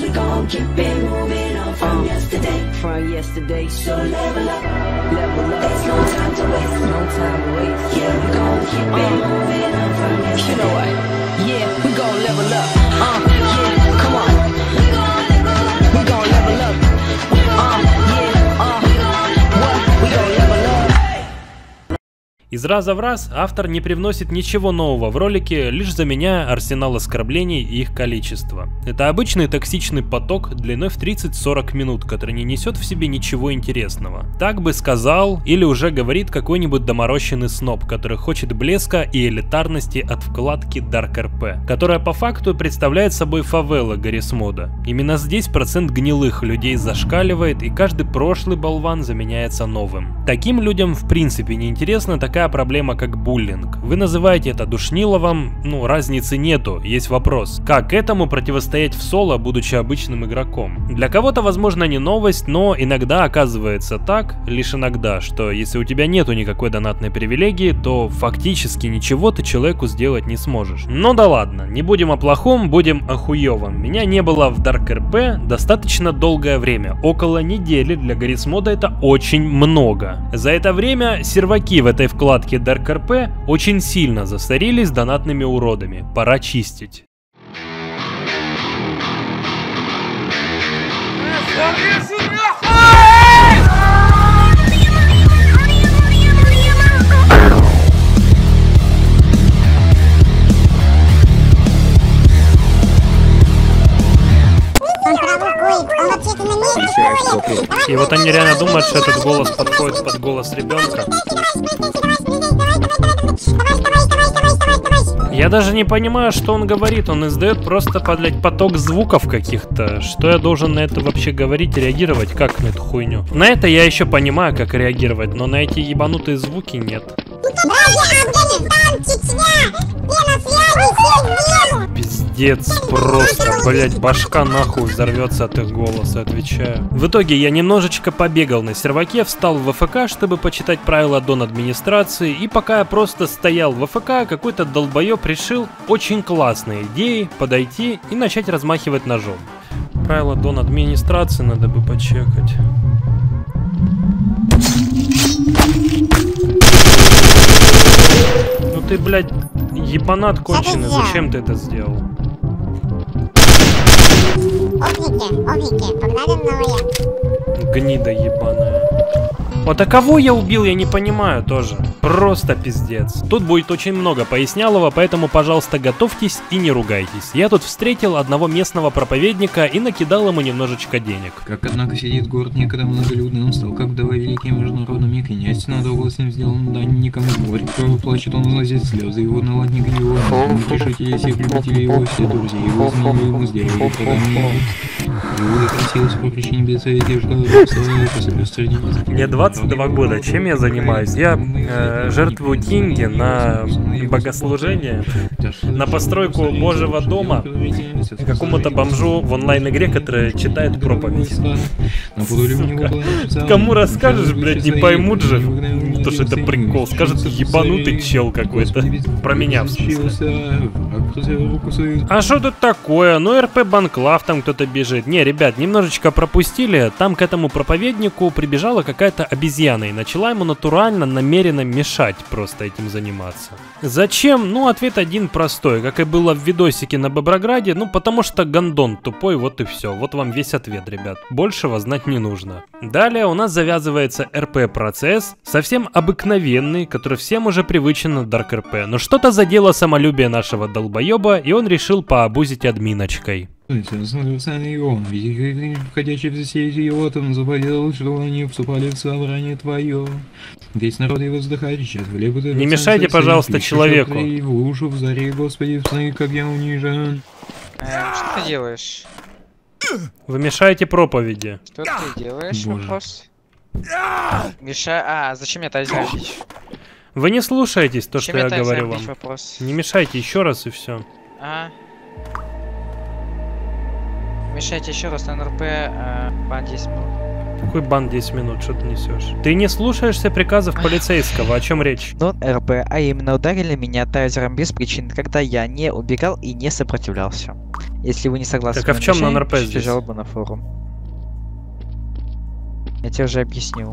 we gon' keep it moving on from yesterday. So level up, there's no time to waste, Yeah, we gon' keep it moving on from yesterday. You know what? Yeah, we gon' level up. Yeah, come on. We gon' level up. What? We gon' level up. Из раза в раз автор не привносит ничего нового в ролике, лишь заменяя арсенал оскорблений и их количество. Это обычный токсичный поток длиной в 30-40 минут, который не несет в себе ничего интересного. Так бы сказал или уже говорит какой-нибудь доморощенный сноб, который хочет блеска и элитарности от вкладки Dark RP, которая по факту представляет собой фавела Гаррис Мода. Именно здесь процент гнилых людей зашкаливает, и каждый прошлый болван заменяется новым. Таким людям в принципе не интересна такая проблема, как буллинг. Вы называете это душниловым, разницы нету, есть вопрос. Как этому противостоять в соло, будучи обычным игроком? Для кого-то, возможно, не новость, но иногда оказывается так, лишь иногда, что если у тебя нету никакой донатной привилегии, то фактически ничего ты человеку сделать не сможешь. Ну да ладно, не будем о плохом, будем о хуевом. Меня не было в Dark RP достаточно долгое время, около недели. Для Гаррис Мода это очень много. За это время серваки в этой вкладке Dark RP очень сильно засорились донатными уродами. Пора чистить. И вот они реально думают, что этот голос подходит под голос ребенка. Я даже не понимаю, что он говорит. Он издает просто, блядь, поток звуков каких-то. Что я должен на это вообще говорить и реагировать? Как на эту хуйню? На это я еще понимаю, как реагировать, но на эти ебанутые звуки нет. Пиздец, просто, блять, башка нахуй взорвется от их голоса, отвечаю. В итоге я немножечко побегал на серваке, встал в ВФК, чтобы почитать правила Дон администрации, и пока я просто стоял в ВФК, какой-то долбоеб решил очень классной идеей подойти и начать размахивать ножом. Правила Дон администрации надо бы почекать. Ну ты, блядь, ебанат конченый, зачем ты это сделал? Опники, погнали на вояк. Гнида ебаная. Вот а кого я убил, я не понимаю тоже. Просто пиздец. Тут будет очень много пояснялого, поэтому, пожалуйста, готовьтесь и не ругайтесь. Я тут встретил одного местного проповедника и накидал ему немножечко денег. Как, однако, сидит город некогда многолюдный, он стал как вдова великим международными князь, надолго с ним сделан дань никому горь. Кроме плачет он глазит слезы, его наладник его, решители всех любителей его, все друзей его, изменили ему сделали, Иуда красился по причине бедствия, что мне 22 года, чем я занимаюсь? Я жертвую деньги на богослужение, на постройку Божьего дома какому-то бомжу в онлайн-игре, который читает проповедь. Сука. Кому расскажешь, блядь, не поймут же, то что это прикол. Скажет, ебанутый чел какой-то. Про меня, в смысле. А что тут такое? Ну, РП Банклав там кто-то бежит. Не, ребят, немножечко пропустили. Там к этому проповеднику прибежала какая-то обезьяна и начала ему натурально, намеренно мешать просто этим заниматься. Зачем? Ну, ответ один простой, как и было в видосике на Боброграде. Ну, потому что гандон тупой, вот и все. Вот вам весь ответ, ребят. Большего знать не нужно. Далее у нас завязывается РП-процесс, совсем обыкновенный, который всем уже привычен на Dark RP. Но что-то задело самолюбие нашего долбоеба, и он решил пообузить админочкой. Входящий в сеть его, там заповедал, что они вступали в собрание твое. Весь народ его вздыхает сейчас. Не мешайте, пожалуйста, человеку. В уши, в заре, Господи, в сны, как я унижен. Что ты делаешь? Вы мешаете проповеди. Что ты делаешь? Вопрос. Зачем я это бить? Вы не слушаетесь то, что я говорю вам. Вопрос? Не мешайте еще раз и все. Мешайте еще раз на НРП по 10 минут. Какой бан 10 минут, что ты несешь? Ты не слушаешься приказов полицейского, о чем речь? Нон-РП, а именно ударили меня тазером без причин, когда я не убегал и не сопротивлялся. Если вы не согласны, Так а в чем нон-РП здесь? Жалобу на форум. Я тебе уже объяснил.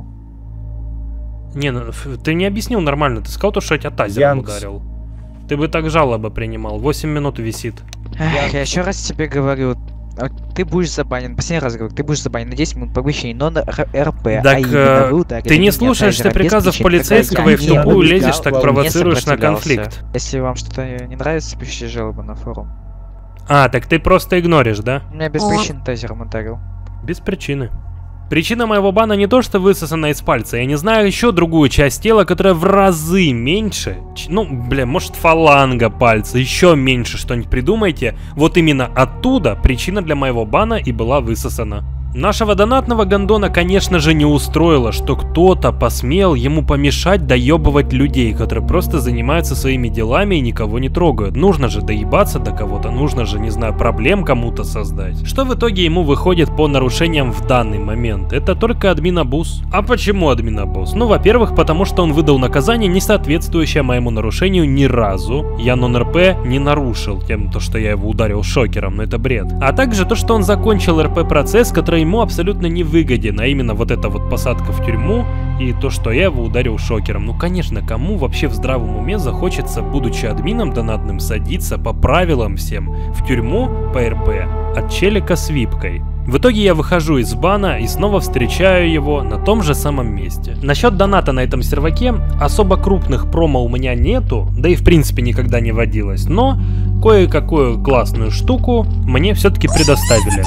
Не, ну, ты не объяснил нормально, ты сказал, что я тебя тазером ударил. Ты бы так жалобы принимал, 8 минут висит. Эх, я еще раз тебе говорю, ты будешь забанен, последний раз говорю, ты будешь забанен на 10 минут повышения, но на РП. Так ты не слушаешься приказов полицейского и в тупую лезешь, так провоцируешь на конфликт. Если вам что-то не нравится, пишите жалобу на форум. А, так ты просто игноришь, да? Меня без причин тазером ударил. Без причины. Причина моего бана не то, что высосана из пальца. Я не знаю еще другую часть тела, которая в разы меньше. Ну, бля, может фаланга пальца, еще меньше что-нибудь придумайте. Вот именно оттуда причина для моего бана и была высосана. Нашего донатного гондона, конечно же, не устроило, что кто-то посмел ему помешать доебывать людей, которые просто занимаются своими делами и никого не трогают. Нужно же доебаться до кого-то, нужно же, не знаю, проблем кому-то создать. Что в итоге ему выходит по нарушениям в данный момент? Это только админ-абуз. А почему админ-абуз? Ну, во-первых, потому что он выдал наказание, не соответствующее моему нарушению ни разу. Я нон-РП не нарушил тем, что я его ударил шокером, но это бред. А также то, что он закончил РП-процесс, который ему абсолютно не выгоден, а именно вот эта вот посадка в тюрьму и то, что я его ударил шокером. Ну, конечно, кому вообще в здравом уме захочется, будучи админом донатным, садиться по правилам всем в тюрьму по РП от челика с випкой? В итоге я выхожу из бана и снова встречаю его на том же самом месте. Насчет доната на этом серваке особо крупных промо у меня нету, да и в принципе никогда не водилось, но кое-какую классную штуку мне все-таки предоставили.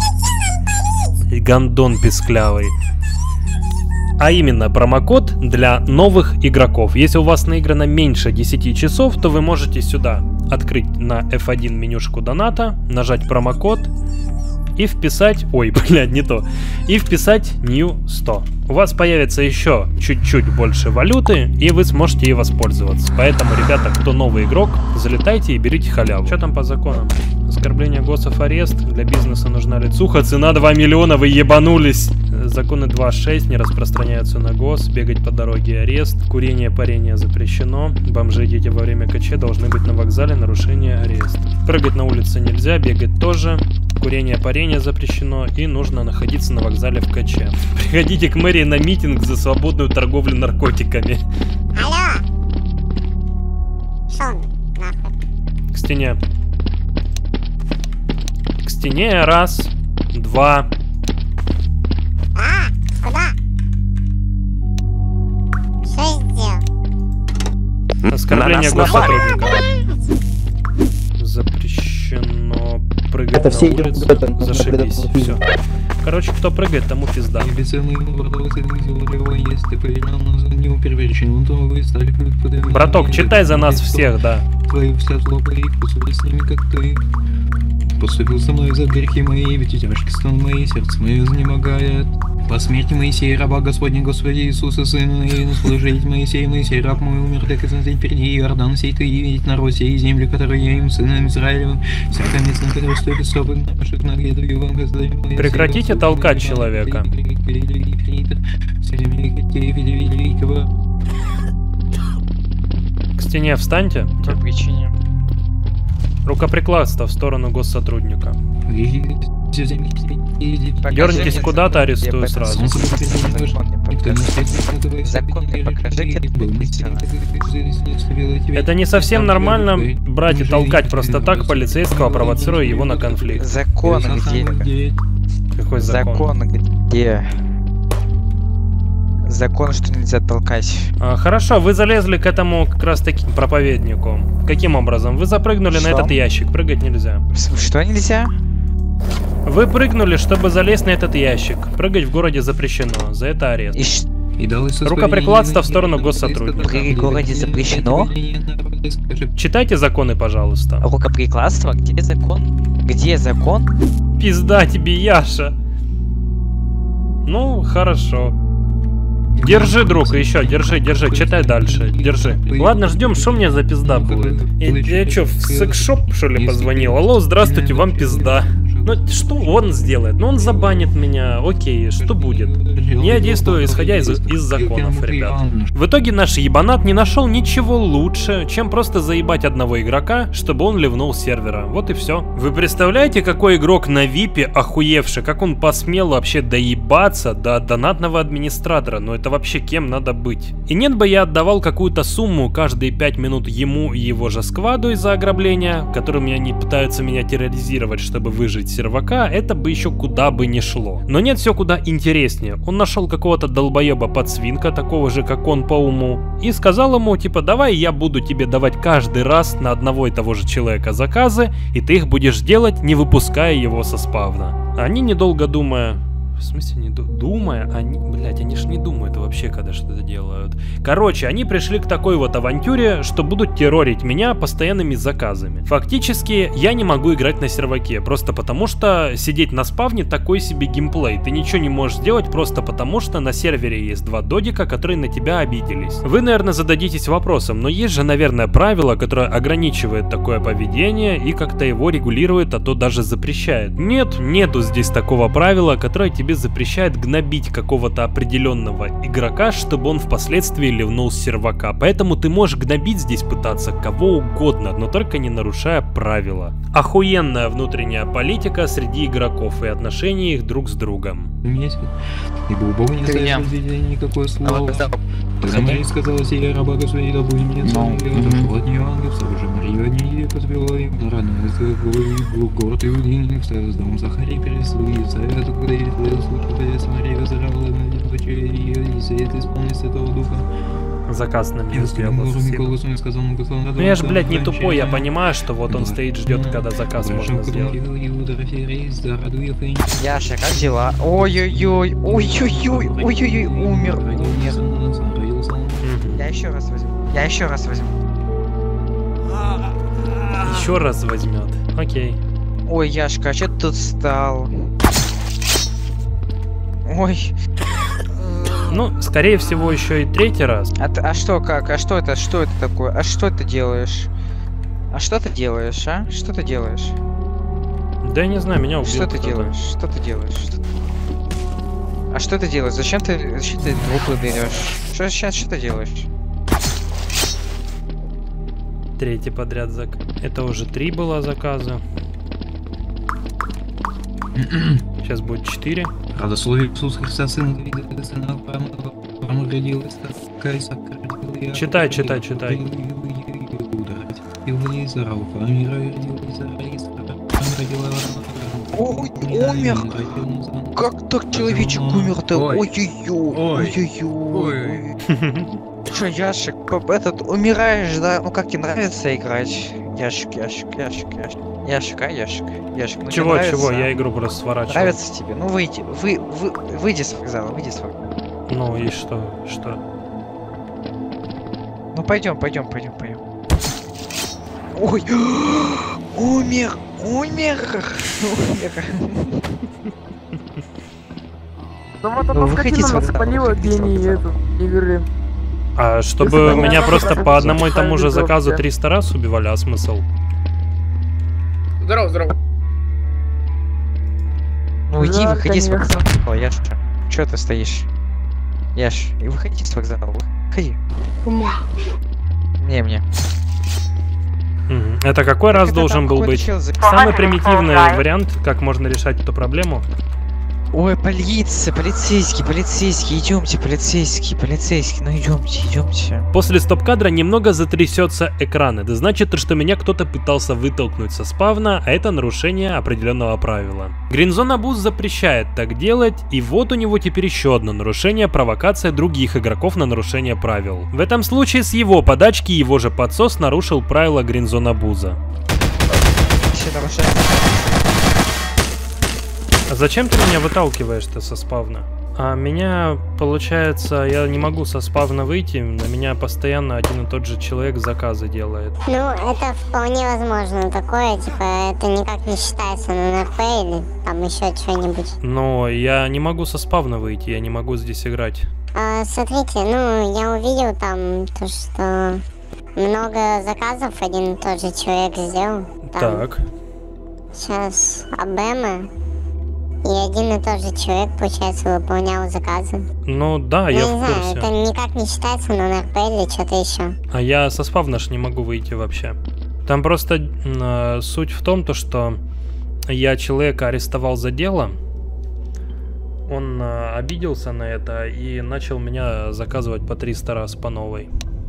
Гондон песклявый. А именно промокод для новых игроков. Если у вас наиграно меньше 10 часов, то вы можете сюда открыть на F1 менюшку доната, нажать промокод и вписать... Ой, блядь, не то. И вписать New 100. У вас появится еще чуть-чуть больше валюты, и вы сможете ей воспользоваться. Поэтому, ребята, кто новый игрок, залетайте и берите халяву. Что там по законам? Оскорбление госов, арест. Для бизнеса нужна лицуха. Цена 2 миллиона, вы ебанулись. Законы 2.6 не распространяются на гос. Бегать по дороге, арест. Курение, парение запрещено. Бомжи и дети во время КЧ должны быть на вокзале. Нарушение, арест. Прыгать на улице нельзя, бегать тоже. Курение, парение запрещено. И нужно находиться на вокзале в КЧ. Приходите к мэрии на митинг за свободную торговлю наркотиками. Алло! Шо он, нахуй? К стене. К стене. Раз. Два. Куда? Что сделал? Оскорбление госсотрудника. Запрещено прыгать Это на все улицу. идет, Зашибись. Все. Короче, кто прыгает, тому пизда. Браток, читай за нас всех, да. Поступил со мной за грехи мои, ведь и тяжкий стон мои, сердце мое изнемогает. По смерти Моисея, раба Господня, Господи Иисуса, Сына и служить Моисей, Моисей, раб мой умер, так и смотреть впереди Иордан сей, ты и видеть народ сей, земли, которые я им, сыном Израилевым, всякое место, на которое стоит стопы наших наглядываю вам, Господи Моисей. Прекратите толкать человека. К стене встаньте. По причине. Рукоприкладство в сторону госсотрудника. Дернитесь куда-то, арестую сразу. Закон не покажи, где ты написано. Это не совсем нормально брать и толкать просто так полицейского, провоцируя его на конфликт. Закон где? Какой закон? Закон где? Закон, что нельзя толкать. Хорошо, вы залезли к этому как раз таки проповеднику. Каким образом? Вы запрыгнули на этот ящик, прыгать нельзя. Что нельзя? Вы прыгнули, чтобы залезть на этот ящик. Прыгать в городе запрещено, за это арест. Рукоприкладство в сторону госсотрудника. В городе запрещено? Читайте законы, пожалуйста. Рукоприкладство? Где закон? Где закон? Пизда тебе, Яша. Ну, хорошо. Держи, друг, еще, держи, читай дальше, держи. Ладно, ждем, что мне за пизда будет. Я что, в секс-шоп, что ли, позвонил? Алло, здравствуйте, вам пизда. Ну, что он сделает? Ну, он забанит меня, окей, что будет? Я действую, исходя из законов, ребят. В итоге наш ебанат не нашел ничего лучше, чем просто заебать одного игрока, чтобы он ливнул с сервера. Вот и все. Вы представляете, какой игрок на випе охуевший, как он посмел вообще доебаться до донатного администратора? Ну это вообще кем надо быть? И нет бы я отдавал какую-то сумму каждые 5 минут ему и его же скваду из-за ограбления, которыми они пытаются меня терроризировать, чтобы выжить сервака, это бы еще куда бы не шло. Но нет, все куда интереснее. Он нашел какого-то долбоеба-подсвинка, такого же, как он по уму, и сказал ему, типа, давай я буду тебе давать каждый раз на одного и того же человека заказы, и ты их будешь делать, не выпуская его со спавна. Они, недолго думая... В смысле, не думая? Они, блять, они ж не думают вообще, когда что-то делают. Короче, они пришли к такой вот авантюре, что будут террорить меня постоянными заказами. Фактически, я не могу играть на серваке, просто потому что сидеть на спавне такой себе геймплей. Ты ничего не можешь сделать просто потому, что на сервере есть два додика, которые на тебя обиделись. Вы, наверное, зададитесь вопросом, но есть же, наверное, правило, которое ограничивает такое поведение и как-то его регулирует, а то даже запрещает. Нет, нету здесь такого правила, которое тебе запрещает гнобить какого-то определенного игрока, чтобы он впоследствии ливнул с сервака. Поэтому ты можешь гнобить здесь пытаться кого угодно, но только не нарушая правила. Охуенная внутренняя политика среди игроков и отношения их друг с другом. Ибо у Бога не стоит возведения никакое слово. Тогда Мария сказала сей раба своей, да будет мне сон, от нее ангел, сразу же Марию от нее поспела им, родная был город Иудин, с домом Захарий пересуется, это когда я случай, появится Мария, зарабла на дочери ее, и свет исполнится этого духа. Заказ на меня сделал. Ну я же, блядь, не тупой, я понимаю, что вот он стоит, ждет, когда заказ можно сделать. Яша, как дела? Ой-ой-ой, ой-ой-ой, ой-ой-ой, умер. Я еще раз возьму. Я еще раз возьму. Еще раз возьмет. Окей. Ой, Яшка, а что ты тут стал? Ой. Ну, скорее всего, еще и третий раз. А что, как? А что это? Что это такое? А что ты делаешь? А что ты делаешь, а? Что ты делаешь? Да я не знаю, меня убил. Что ты делаешь? Что ты делаешь? А что ты делаешь? Зачем ты трупы берешь? Что сейчас? Что ты делаешь? Третий подряд заказ. Это уже 3 было заказа. Сейчас будет 4. Родословие Иисус Христа, Сын Давида, Сына Авраама, родилась такая сократила. Читай. Ой, умер! Как так человечек умер-то? Ой-ой-ой, ой-ой-ой. Что, Яшек, этот, умираешь, да? Ну как тебе нравится играть? Яшек, ну Чего, я игру просто сворачиваю. Нравится тебе? Ну выйди с вокзала, Ну и что? Ну пойдем. Ой, умер. Ну вот он скотина спалила гений этот, Иверлин. А чтобы меня просто по одному и тому же заказу 300 раз убивали, а смысл? Здорово. Ну иди, выходи с вокзала, Яш. Чё ты стоишь? Яш, и выходи с вокзала, выходи. Мне. Это какой раз должен был быть? Самый примитивный вариант, как можно решать эту проблему. Ой, полицейский, идемте, полицейский, ну идемте. После стоп-кадра немного затрясется экран. Это значит, что меня кто-то пытался вытолкнуть со спавна, а это нарушение определенного правила. Greenzone Abuse запрещает так делать, и вот у него теперь еще одно нарушение — провокация других игроков на нарушение правил. В этом случае с его подачки его же подсос нарушил правила Greenzone Abuse. А зачем ты меня выталкиваешь-то со спавна? А меня, получается, я не могу со спавна выйти, на меня постоянно один и тот же человек заказы делает. Ну, это вполне возможно такое, типа, это никак не считается на НРП или там еще что-нибудь. Но я не могу со спавна выйти, я не могу здесь играть. Смотрите, ну, я увидел там то, что много заказов один и тот же человек сделал. Там. Так. сейчас АБМ, и один и тот же человек, получается, выполнял заказы. Ну да, я Ну, в не знаю, курсе. это никак не считается, но на РП или что-то еще. А я со спавна ж не могу выйти вообще. Там просто суть в том, то, что я человека арестовал за дело. Он обиделся на это и начал меня заказывать по 300 раз по новой.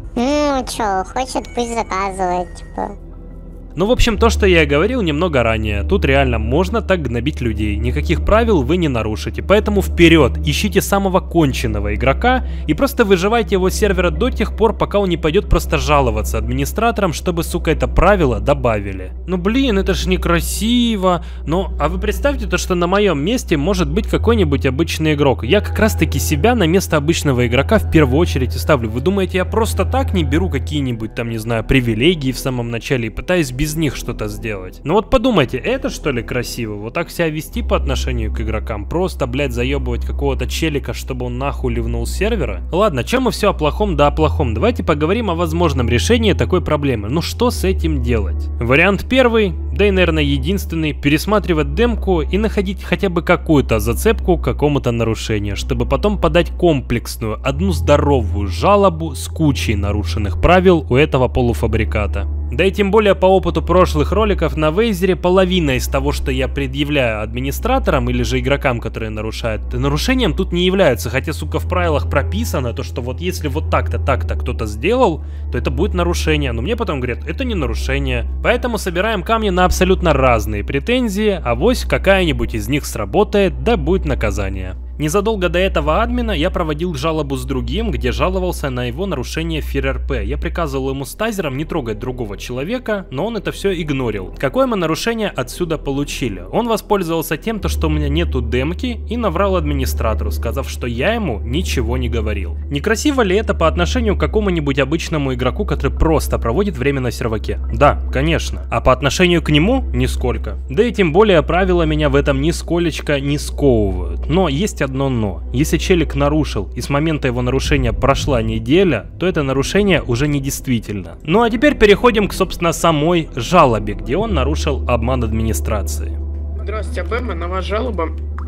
Ну, чё, хочет, пусть заказывает, типа. Ну, в общем, то, что я и говорил немного ранее. Тут реально можно так гнобить людей. Никаких правил вы не нарушите. Поэтому вперед, ищите самого конченного игрока и просто выживайте его с сервера до тех пор, пока он не пойдет просто жаловаться администраторам, чтобы, сука, это правило добавили. Ну, блин, это ж некрасиво. Ну, а вы представьте то, что на моем месте может быть какой-нибудь обычный игрок. Я как раз-таки себя на место обычного игрока в первую очередь и ставлю. Вы думаете, я просто так не беру какие-нибудь там, не знаю, привилегии в самом начале и пытаюсь без них что-то сделать? Ну вот подумайте, это что ли красиво? Вот так себя вести по отношению к игрокам? Просто, блядь, заебывать какого-то челика, чтобы он нахуй ливнул с сервера? Ладно, чем мы все о плохом да о плохом? Давайте поговорим о возможном решении такой проблемы. Ну что с этим делать? Вариант первый, да и, наверное, единственный, пересматривать демку и находить хотя бы какую-то зацепку к какому-то нарушению, чтобы потом подать комплексную, одну здоровую жалобу с кучей нарушенных правил у этого полуфабриката. Да и тем более по опыту прошлых роликов на Вейзере половина из того, что я предъявляю администраторам или же игрокам, которые нарушают, нарушением тут не являются, хотя, сука, в правилах прописано то, что вот если вот так-то, так-то кто-то сделал, то это будет нарушение, но мне потом говорят, это не нарушение. Поэтому собираем камни на абсолютно разные претензии, авось какая-нибудь из них сработает, да будет наказание. Незадолго до этого админа я проводил жалобу с другим, где жаловался на его нарушение ФИР-РП. Я приказывал ему с тазером не трогать другого человека, но он это все игнорил. Какое мы нарушение отсюда получили? Он воспользовался тем, что у меня нету демки, и наврал администратору, сказав, что я ему ничего не говорил. Некрасиво ли это по отношению к какому-нибудь обычному игроку, который просто проводит время на серваке? Да, конечно. А по отношению к нему нисколько. Да и тем более правила меня в этом нисколечко не сковывают. Но есть одно но. Если челик нарушил и с момента его нарушения прошла неделя, то это нарушение уже не действительно. Ну а теперь переходим к, собственно, самой жалобе, где он нарушил обман администрации. Здравствуйте, АБМ, на вас жалоба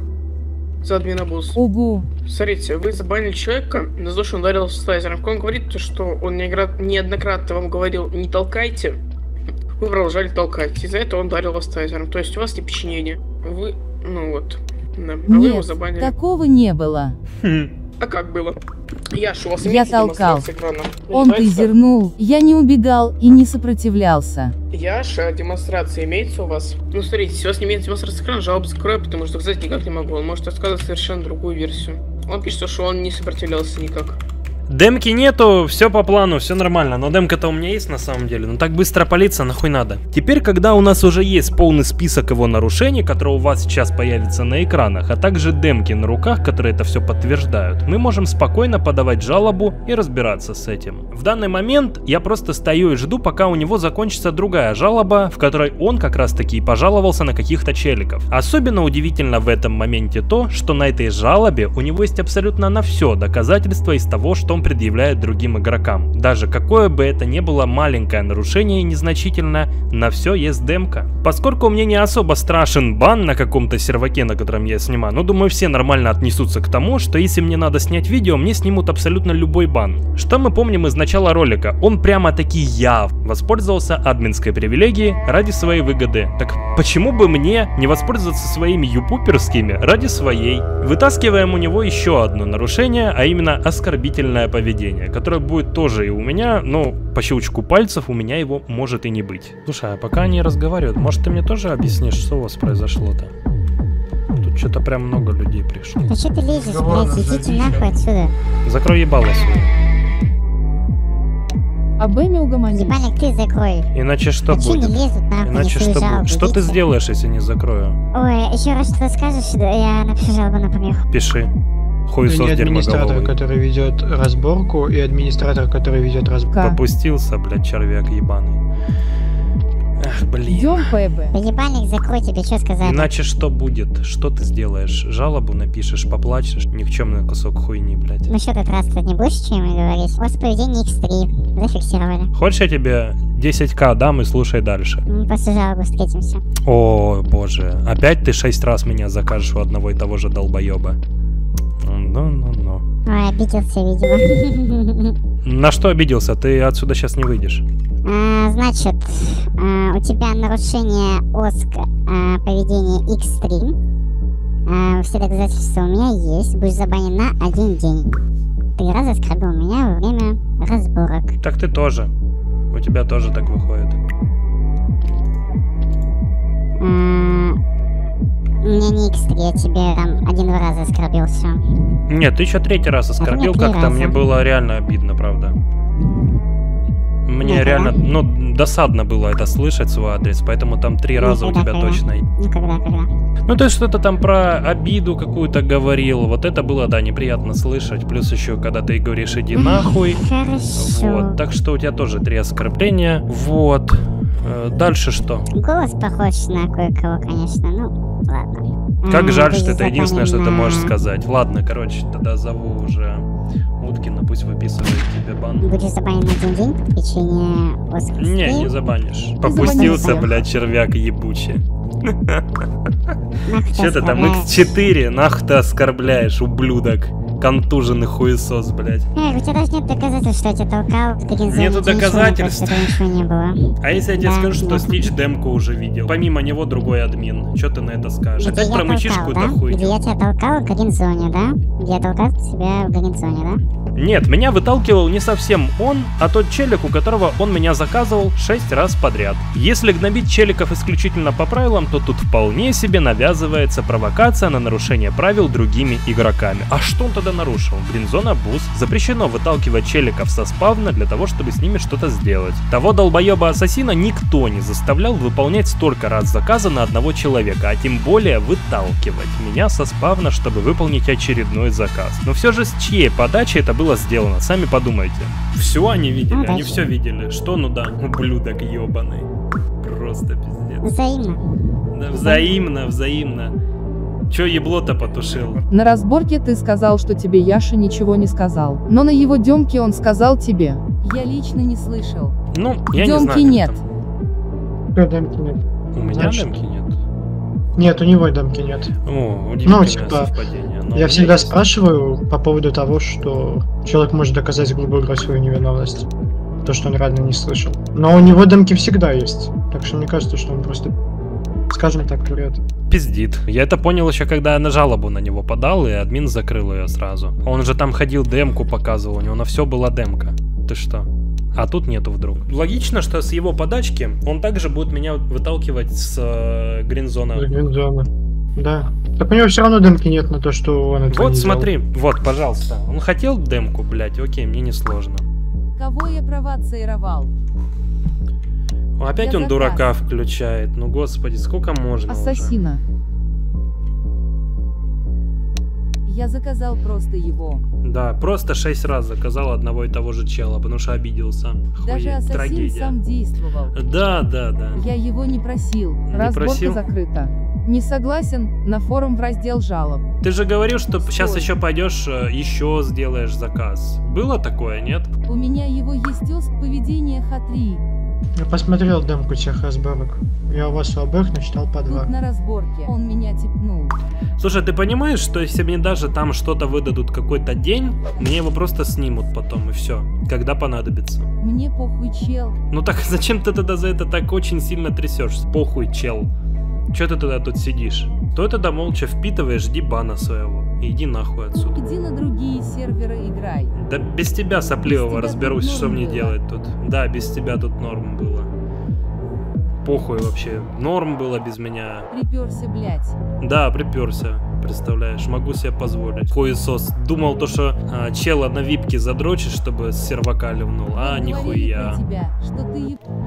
за админобус. Угу. Смотрите, вы забанили человека за то, что он ударил с тазером. Он говорит, что он неоднократно вам говорил, не толкайте. Вы продолжали толкать. Из-за этого он ударил вас тазером. То есть у вас не подчинение. Вы, ну вот. Да. А Нет, вы его забанили. такого не было. А как было? Я ж у вас Я имеется толкал. демонстрация экрана? Он Называется? тейзернул, я не убегал и не сопротивлялся. Яша, демонстрация имеется у вас? Ну, смотрите, если у вас не имеется демонстрация экрана, жалобу закрою, потому что сказать никак не могу. Он может рассказывать совершенно другую версию. Он пишет, что он не сопротивлялся никак. Демки нету, все по плану, все нормально, но демка-то у меня есть на самом деле, но так быстро палиться нахуй надо. Теперь, когда у нас уже есть полный список его нарушений, которые у вас сейчас появятся на экранах, а также демки на руках, которые это все подтверждают, мы можем спокойно подавать жалобу и разбираться с этим. В данный момент я просто стою и жду, пока у него закончится другая жалоба, в которой он как раз таки и пожаловался на каких-то челиков. Особенно удивительно в этом моменте то, что на этой жалобе у него есть абсолютно на все доказательства из того, что он предъявляет другим игрокам. Даже какое бы это ни было маленькое нарушение и незначительное, на все есть демка. Поскольку мне не особо страшен бан на каком-то серваке, на котором я снимаю, но думаю, все нормально отнесутся к тому, что если мне надо снять видео, мне снимут абсолютно любой бан. Что мы помним из начала ролика? Он прямо-таки воспользовался админской привилегией ради своей выгоды. Так почему бы мне не воспользоваться своими юпуперскими ради своей? Вытаскиваем у него еще одно нарушение, а именно оскорбительное поведение, которое будет тоже и у меня, но по щелчку пальцев у меня его может и не быть. Слушай, а пока они разговаривают, может ты мне тоже объяснишь, что у вас произошло-то? Тут что-то прям много людей пришло. Да что ты лезешь, блядь, идите нахуй отсюда. Закрой ебало свое. АБМ угомонись. Ебальник, ты закрой. Иначе что А чё будет? не лезут нахуй, Иначе если что жалобы? будет? Что ты Идите. сделаешь, если не закрою? Ой, еще раз что-то скажешь, я напишу жалобу на помеху. Пиши. Хуесос Не администратор, дерьмоголовый. который ведет разборку, и администратор, который ведет разборку. Попустился, блядь, червяк ебаный. Ах, блин. Идем, ПБ. Ебальник закрой, тебе что сказали? Иначе что будет? Что ты сделаешь? Жалобу напишешь, поплачешь? Никчемный кусок хуйни, блядь. Ну что, ты раз тут не будешь чем говорить? У вас поведение X3. Зафиксировали. Хочешь, я тебе 10к дам и слушай дальше? После жалобы встретимся. О, боже. Опять ты 6 раз меня закажешь у одного и того же долбоеба. Ну. Ой, обиделся, видимо. На что обиделся? Ты отсюда сейчас не выйдешь. Значит, у тебя нарушение ОСК поведения X3. Все доказательства у меня есть. Будешь забанен на 1 день. 3 раза оскорбил меня во время разборок. Так ты тоже. У тебя тоже так выходит. У меня не X3, я тебе там 1-2 раза оскорбил, все. Нет, ты еще 3-й раз оскорбил, как-то мне было реально обидно, правда. Мне реально, ну, досадно было это слышать, свой адрес, поэтому там 3 раза у тебя точно. Ну, когда? Ну, ты что-то там про обиду какую-то говорил, вот это было, да, неприятно слышать, плюс еще, когда ты говоришь «иди нахуй». Хорошо. Вот, так что у тебя тоже 3 оскорбления, вот. Дальше что? Голос похож на кое-кого, конечно, ну, ладно. Как жаль, что это единственное, что ты можешь сказать. Ладно, короче, тогда зову уже Уткина, пусть выписывает тебе бан. Будешь забанен на 1 день по причине ОСК? Не забанишь. Попустился, блядь, червяк ебучий. Че ты там, X4, нахуй ты оскорбляешь, ублюдок. Контуженный хуесос, блядь. У тебя даже нет доказательств, что я тебя толкал в Гринзоне. Нету доказательств. Ничего не было. А если я тебе скажу, что Стич демку уже видел? Помимо него другой админ. Что ты на это скажешь? Где Опять про мальчишку да? хуйню? Где я тебя толкал в Гринзоне, да? Где я толкал тебя в Гринзоне, да? Нет, меня выталкивал не совсем он, а тот челик, у которого он меня заказывал 6 раз подряд. Если гнобить челиков исключительно по правилам, то тут вполне себе навязывается провокация на нарушение правил другими игроками. А что он тогда нарушил? Гринзона буз. Запрещено выталкивать челиков со спавна для того, чтобы с ними что-то сделать. Того долбоеба-ассасина никто не заставлял выполнять столько раз заказа на одного человека, а тем более выталкивать меня со спавна, чтобы выполнить очередной заказ. Но все же с чьей подачи это было сделано? Сами подумайте. Все они видели, они все видели. Что, ну да, ублюдок ебаный. Просто пиздец. Взаимно. Да, взаимно. Чё ебло-то потушил? На разборке ты сказал, что тебе Яша ничего не сказал. Но на его демке он сказал тебе. Я лично не слышал. Ну, я не знаю. Демки нет. Демки нет. У меня демки нет. Нет, у него демки нет. О, удивительное ну, типа, совпадение. Я всегда спрашиваю по поводу того, что человек может доказать грубо говоря свою невиновность. То, что он реально не слышал. Но у него демки всегда есть. Так что мне кажется, что он просто, скажем так, врет. Пиздит. Я это понял еще, когда я на жалобу на него подал, и админ закрыл ее сразу. Он же там ходил, демку показывал, у него на все была демка. Ты что? А тут нету вдруг. Логично, что с его подачки он также будет меня выталкивать с Гринзона. Гринзона. Да. Так у него все равно демки нет на то, что он это вот не смотри, делал. Вот, пожалуйста. Он хотел демку, блядь, окей, мне не сложно. Кого я провоцировал? Опять он дурака включает. Ну господи, сколько можно Ассасина. Уже? Я заказал просто его. Да, просто 6 раз заказал одного и того же чела, потому что обиделся. Даже Хуеть, ассасин трагедия. Сам действовал. Да. Я его не просил. Разборка закрыта. Не согласен, на форум в раздел жалоб. Ты же говорил, что сейчас еще пойдешь, еще сделаешь заказ. Было такое, нет? У меня его есть ОСК поведения Х3. Я посмотрел демку тех разборок. Я у вас у обоих насчитал по 2. Тут на разборке он меня типнул. Слушай, ты понимаешь, что если мне даже там что-то выдадут какой-то день, мне его просто снимут потом и все, когда понадобится. Мне похуй, чел. Ну так зачем ты тогда за это так очень сильно трясешься? Похуй, чел. Че ты тогда тут сидишь? То тогда молча впитывай, жди бана своего. И иди нахуй отсюда. Иди на другие серверы играй. Да без тебя сопливого разберусь, что мне делать тут. Да, без тебя тут норм было. Похуй вообще. Норм было без меня. Приперся, блять. Да, приперся. Представляешь, могу себе позволить. Хуесос. Думал то, что чела на випке задрочишь, чтобы с сервака ливнул. А, нихуя.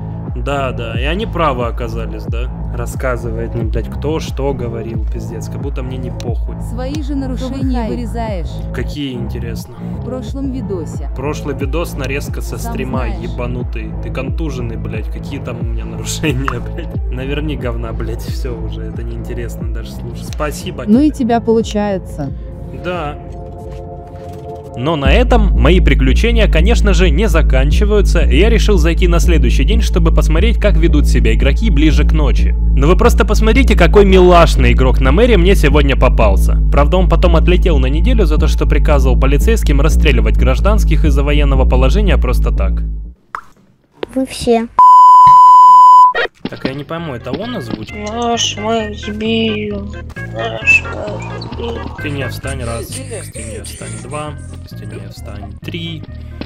Да, да, и они правы оказались, да? Рассказывает мне, блядь, кто что говорил, пиздец, как будто мне не похуй. Свои же нарушения вырезаешь. Какие, интересно? В прошлом видосе. Прошлый видос, нарезка со Сам стрима, знаешь. ебанутый. Ты контуженный, блядь, какие там у меня нарушения, блядь. Наверни говна, блядь, все уже, это неинтересно даже слушать. Спасибо Ну тебе. и тебя получается. Да. Но на этом мои приключения, конечно же, не заканчиваются, и я решил зайти на следующий день, чтобы посмотреть, как ведут себя игроки ближе к ночи. Но вы просто посмотрите, какой милашный игрок на мэре мне сегодня попался. Правда, он потом отлетел на неделю за то, что приказывал полицейским расстреливать гражданских из-за военного положения просто так. Вы все. Так, я не пойму, это он озвучил? Наш мой дебил. Наш мой дебил. К стене встань, раз. К стене встань, два. К стене встань, три.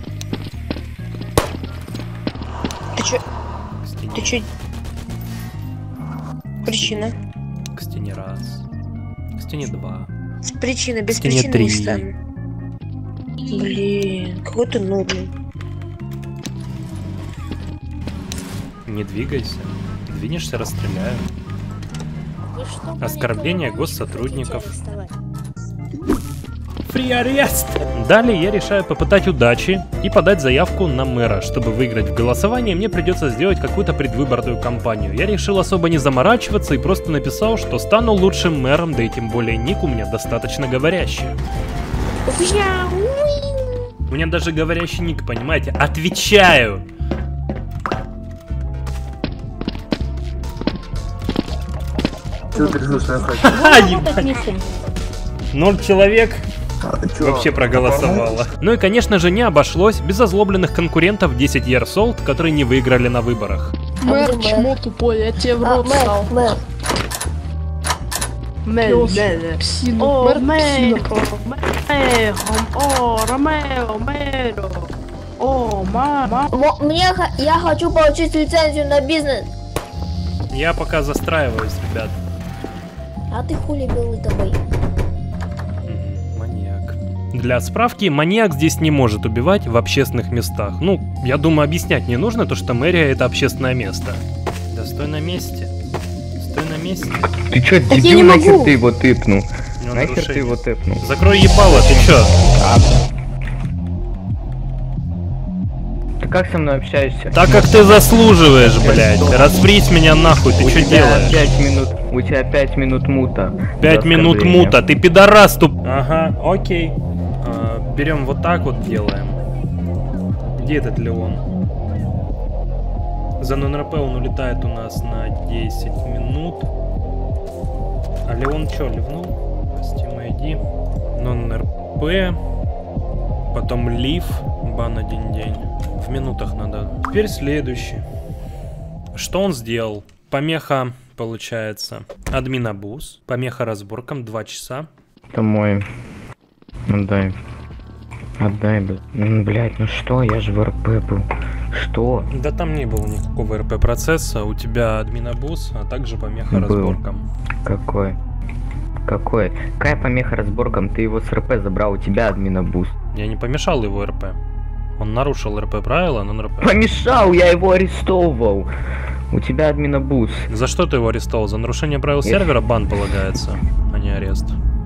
Ты чё? К стене, Ты чё? Причина. к стене раз. К стене два. Причина, без Стене причины три. не стану. Блин, какой ты нудный. Не двигайся. Двинешься, расстреляю. Оскорбление госсотрудников. Free арест! Далее я решаю попытать удачи и подать заявку на мэра. Чтобы выиграть в голосовании, мне придется сделать какую-то предвыборную кампанию. Я решил особо не заморачиваться и просто написал, что стану лучшим мэром, да и тем более ник у меня достаточно говорящий. У меня даже говорящий ник, понимаете? Отвечаю! Ха, ебать. 0 человек вообще проголосовало. Ну и конечно же не обошлось без озлобленных конкурентов 10 Years Old, которые не выиграли на выборах. Мэр, чмо тупой, я тебе в рот стал. Мэр. Псину, О, мэр, псину. О, Ромео, Мэро. О, мама. Я хочу получить лицензию на бизнес. Я пока застраиваюсь, ребят. А ты хули белый тобой? Маньяк. Для справки, маньяк здесь не может убивать в общественных местах. Ну, я думаю, объяснять не нужно, то что мэрия это общественное место. Да стой на месте. Стой на месте. Ты чё, дебил, нахер ты его тыпнул? Нахер ты его тыпнул? Закрой ебало, ты чё? Ты как со мной общаешься? Так как ты заслуживаешь, блядь. Разбрись меня нахуй, ты чё делаешь? 5 минут, у тебя 5 минут мута. 5 минут мута, ты пидорас туп... Ага, окей. Берем вот так вот делаем. Где этот Леон? За нон-РП он улетает у нас на 10 минут. А Леон чё, ливнул? Steam ID. Нон-РП. Потом лив. Бан 1 день. В минутах надо. Теперь следующий. Что он сделал? Помеха, получается, админ абуз. Помеха разборкам 2 часа. Это мой. Отдай. Отдай, блядь, ну что, я же в РП был. Что? Да там не было никакого РП процесса. У тебя админ абуз, а также помеха Был. разборкам. Какой? Какой? Какая помеха разборкам? Ты его с РП забрал, у тебя админ абуз. Я не помешал его РП. Он нарушил РП правила, но РП. Помешал, я его арестовывал. У тебя админ абуз. За что ты его арестовал? За нарушение правил сервера бан полагается, а не арест.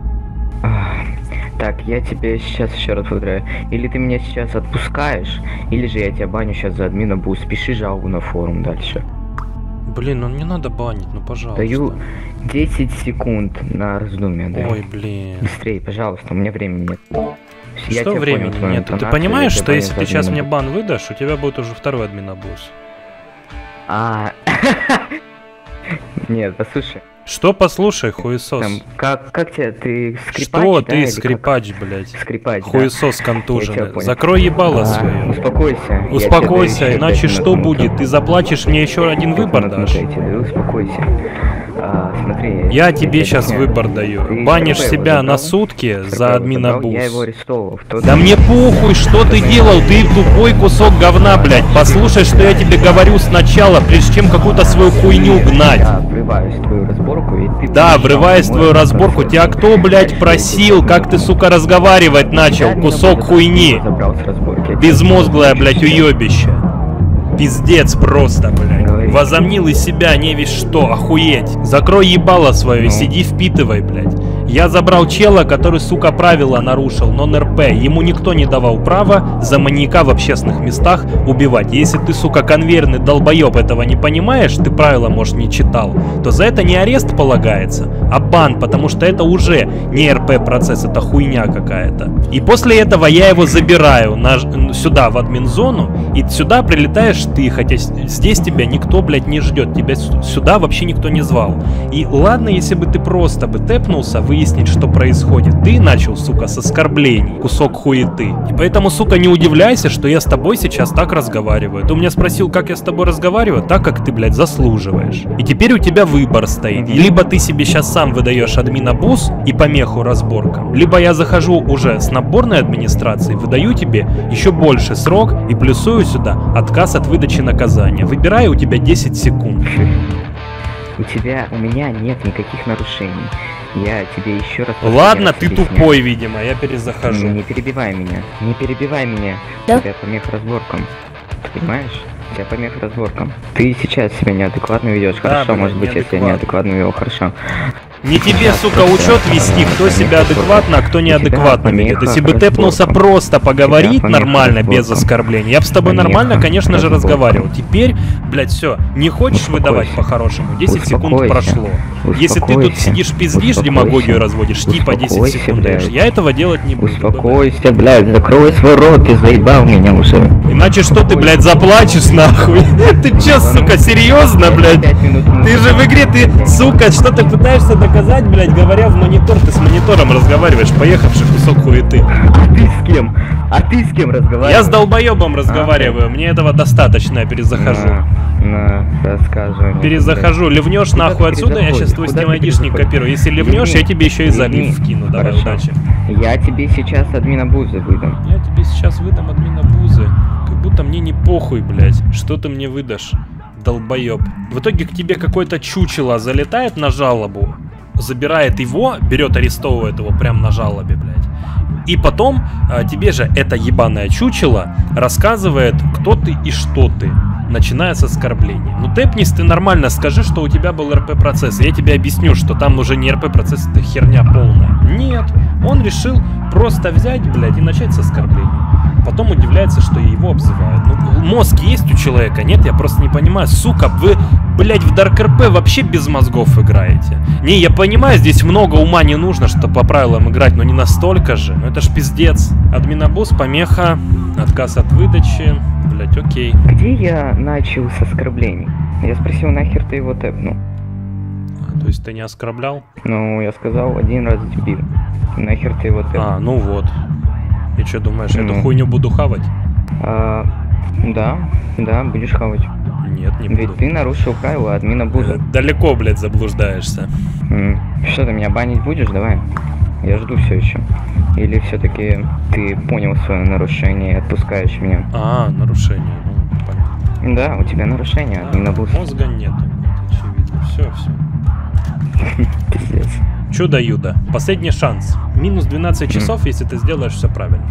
Так, я тебе сейчас еще раз повторяю. Или ты меня сейчас отпускаешь, или же я тебя баню сейчас за админ абуз. Пиши жалобу на форум дальше. Блин, ну не надо банить, ну пожалуйста. Даю 10 секунд на раздумье, да. Ой, блин. Быстрее, пожалуйста, у меня времени нет. Я Что тебя времени понял, твою нет? Ты интонацию, понимаешь, я что тебя если понял ты за сейчас админ мне бан выдашь, у тебя будет уже второй админ абуз. Нет, послушай. Что послушай, хуесос? Там, как тебя, ты скрипач, Что да, ты или скрипач, как? блядь? Скрипач, Хуесос да? контуженный. Закрой ебало свое. Успокойся. Успокойся, иначе что будет? Ты заплатишь мне еще один выбор дашь? Успокойся. Смотри. Я тебе сейчас выбор даю. Банишь себя на сутки за админ абуз. Я его арестовал. Да мне похуй, что ты делал, ты тупой кусок говна, блядь. Послушай, что я тебе говорю сначала, прежде чем какую-то свою хуйню гнать. Я врываюсь в твою разборку, и ты... Да, врываясь в твою разборку. Тебя кто, блядь, просил? Как ты, сука, разговаривать начал? Кусок хуйни. Безмозглое, блядь, уебище. Пиздец просто, блядь. Возомнил из себя не весь что, охуеть. Закрой ебало свое и сиди впитывай, блядь. Я забрал чела, который, сука, правила нарушил, нон-РП. Ему никто не давал права за маньяка в общественных местах убивать. Если ты, сука, конвейерный долбоеб этого не понимаешь, ты правила, может, не читал, то за это не арест полагается, а бан, потому что это уже не РП-процесс, это хуйня какая-то. И после этого я его забираю сюда, в админ-зону, и сюда прилетаешь ты, хотя здесь тебя никто, блядь, не ждет, тебя сюда вообще никто не звал. И ладно, если бы ты просто бы тэпнулся, выяснить, что происходит. Ты начал, сука, с оскорблений, кусок хуеты. И поэтому, сука, не удивляйся, что я с тобой сейчас так разговариваю. Ты у меня спросил, как я с тобой разговариваю, так, как ты, блядь, заслуживаешь. И теперь у тебя выбор стоит. И либо ты себе сейчас сам выдаешь админ-абуз и помеху разборкам, либо я захожу уже с наборной администрацией, выдаю тебе еще больше срок и плюсую сюда отказ от выдачи наказания. Выбираю, у тебя 10 секунд. У меня нет никаких нарушений. Я тебе еще раз... Ладно, ты тупой, видимо, я перезахожу. Не перебивай меня, не перебивай меня. Да? У тебя помех разборкам. Ты понимаешь? У тебя помех разборкам. Ты сейчас себя неадекватно ведешь. Да, хорошо, блин, может быть, я себя неадекватно вел, хорошо. Не тебе, сука, учет вести, кто себя адекватно, а кто неадекватно ведет. Если бы тэпнулся просто поговорить нормально, без оскорблений, я бы с тобой нормально, конечно же, разговаривал. Теперь, блядь, все, не хочешь выдавать по-хорошему, 10 секунд прошло. Если ты тут сидишь пиздишь, демагогию разводишь, типа 10 секунд даешь, я этого делать не буду. Успокойся, блядь, закрой свой рот, ты заебал меня уже. Иначе что ты, блядь, заплачешь нахуй? Ты чё, сука, серьезно, блядь? Ты же в игре, ты, сука, что ты пытаешься доказать, блядь, говоря в монитор, ты с монитором разговариваешь, поехавший кусок хуеты. А ты с кем? А ты с кем разговариваешь? Я с долбоебом разговариваю, мне этого достаточно, я перезахожу. Рассказывай. Перезахожу, ливнешь нахуй отсюда, я сейчас твой стимайдишник копирую. Если ливнешь, я тебе еще и залив вкину, давай, удачи. Я тебе сейчас админ-абузы выдам. Я тебе сейчас выдам админ-абузы. Как будто мне не похуй, блядь. Что ты мне выдашь, долбоеб? В итоге к тебе какое-то чучело залетает на жалобу, забирает его, берет, арестовывает его прямо на жалобе, блядь. И потом тебе же это ебаное чучело рассказывает, кто ты и что ты, начиная с оскорблений. Ну тэпнись ты нормально, скажи, что у тебя был РП-процесс, и я тебе объясню, что там уже не РП-процесс, это херня полная. Нет, он решил просто взять, блядь, и начать с оскорблений. Потом удивляется, что его обзывают. Ну, мозг есть у человека? Нет, я просто не понимаю. Сука, вы, блядь, в Dark RP вообще без мозгов играете. Не, я понимаю, здесь много ума не нужно, чтобы по правилам играть, но не настолько же. Ну это ж пиздец. Админ-абуз, помеха, отказ от выдачи. Блядь, окей. Где я начал с оскорблений? Я спросил, нахер ты его тэпнул? То есть ты не оскорблял? Ну, я сказал, один раз дебил. Нахер ты его тэпнул? А, ну вот. И что думаешь, эту хуйню буду хавать? Да, будешь хавать. Нет, не буду. Ведь ты нарушил правила админ-абуза. Далеко, блядь, заблуждаешься. Что, ты меня банить будешь? Давай. Я жду все еще. Или все-таки ты понял свое нарушение и отпускаешь меня? А, нарушение, ну, понятно. Да, у тебя нарушение, админ-абуза. Мозга нету, очевидно. Все. Пиздец. Чудо-юдо. Последний шанс. Минус 12 часов, если ты сделаешь все правильно.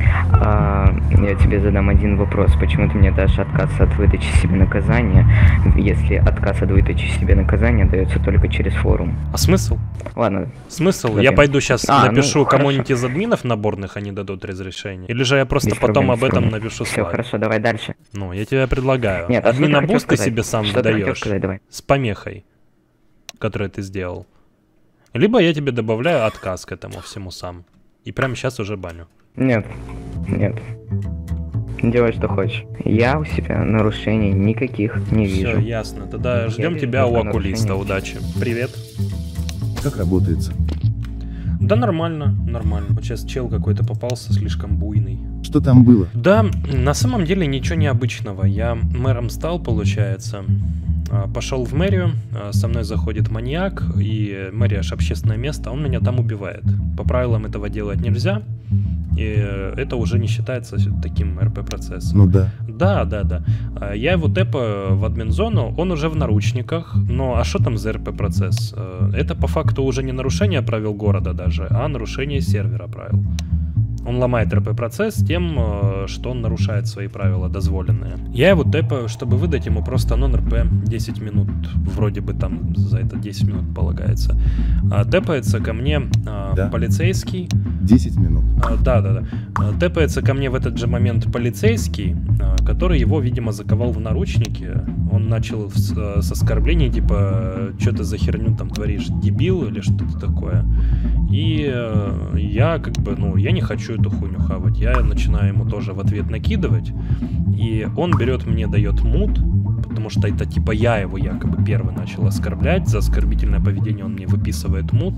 Я тебе задам один вопрос. Почему ты мне дашь отказ от выдачи себе наказания, если отказ от выдачи себе наказания дается только через форум? А смысл? Ладно. Смысл? Я пойду сейчас напишу кому-нибудь из админов наборных, они дадут разрешение. Или же я просто потом об этом напишу Все, хорошо, давай дальше. Ну, я тебе предлагаю. Нет, админ-абуз ты себе сам выдаешь. Давай. С помехой, которую ты сделал. Либо я тебе добавляю отказ к этому всему сам. И прямо сейчас уже баню. Нет. Делай, что хочешь. Я у себя нарушений никаких не вижу. Все, ясно. Тогда ждем тебя у окулиста. Удачи. Привет. Как работается? Да нормально. Вот сейчас чел какой-то попался, слишком буйный. Что там было? Да, на самом деле ничего необычного. Я мэром стал, получается. Пошел в мэрию, со мной заходит маньяк, и мэрия ж общественное место, он меня там убивает. По правилам этого делать нельзя, и это уже не считается таким РП-процессом. Ну да. Да. Я его тэпаю в админ-зону, он уже в наручниках, но а что там за РП-процесс? Это по факту уже не нарушение правил города даже, а нарушение сервера правил. Он ломает РП-процесс тем, что он нарушает свои правила дозволенные. Я его тэпаю, чтобы выдать ему просто нон-РП 10 минут. Вроде бы там за это 10 минут полагается. Тэпается ко мне полицейский. 10 минут. Да. Тэпается ко мне в этот же момент полицейский, который его, видимо, заковал в наручники. Он начал с оскорблений, типа, что ты за херню там творишь, дебил или что-то такое. И я как бы, ну, я не хочу эту хуйню хавать. Я начинаю ему тоже в ответ накидывать. И он берет мне, дает мут, потому что это типа я его якобы первый начал оскорблять. За оскорбительное поведение он мне выписывает мут.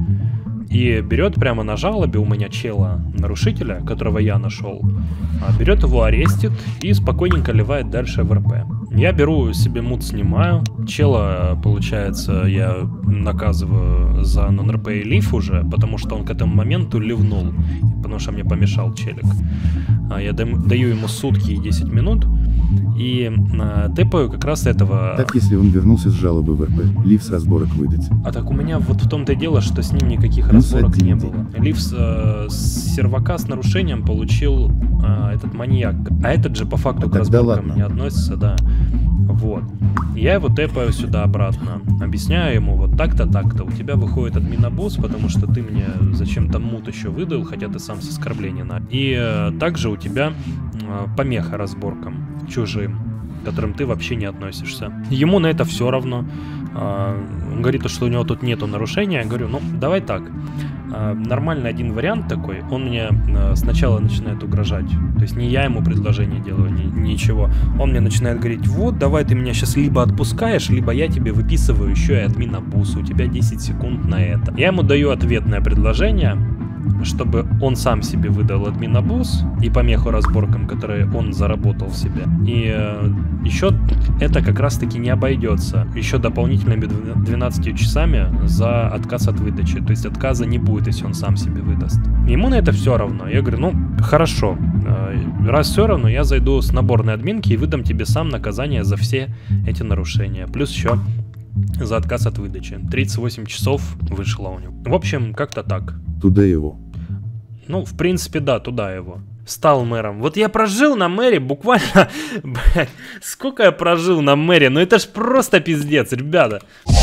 И берет прямо на жалобе у меня чела, нарушителя, которого я нашел, берет его, арестит и спокойненько ливает дальше в РП. Я беру себе мут, снимаю. Чела, получается, я наказываю за нон-РП и лив уже, потому что он к этому моменту ливнул, потому что мне помешал челик. Я даю ему сутки и 10 минут. И тэпаю как раз этого... Так, если он вернулся с жалобы в РП, лив с разборок выдать. А так у меня вот в том-то и дело, что с ним никаких разборок не было. Лив с сервака с нарушением получил этот маньяк. А этот же по факту к разборкам не относится, да. Вот. Я его тэпаю сюда обратно. Объясняю ему, вот так-то, так-то. У тебя выходит админобосс, потому что ты мне зачем-то мут еще выдал, хотя ты сам с оскорбления на. И также у тебя помеха разборкам чужим, к которым ты вообще не относишься. Ему на это все равно. Он говорит, что у него тут нету нарушения. Я говорю, ну давай так. Нормальный один вариант такой. Он мне сначала начинает угрожать. То есть не я ему предложение делаю, ничего. Он мне начинает говорить, вот давай ты меня сейчас либо отпускаешь, либо я тебе выписываю еще и админобусс. У тебя 10 секунд на это. Я ему даю ответное предложение, чтобы он сам себе выдал админобусс и помеху разборкам, которые он заработал себе. И еще это как раз таки не обойдется еще дополнительными 12 часами за отказ от выдачи. То есть отказа не будет, если он сам себе выдаст. Ему на это все равно. Я говорю, ну хорошо, раз все равно, я зайду с наборной админки и выдам тебе сам наказание за все эти нарушения. Плюс еще за отказ от выдачи. 38 часов вышло у него. В общем, как-то так. Туда его. Ну, в принципе, да, туда его. Стал мэром. Вот я прожил на мэре буквально... Блядь, сколько я прожил на мэре? Ну это ж просто пиздец, ребята.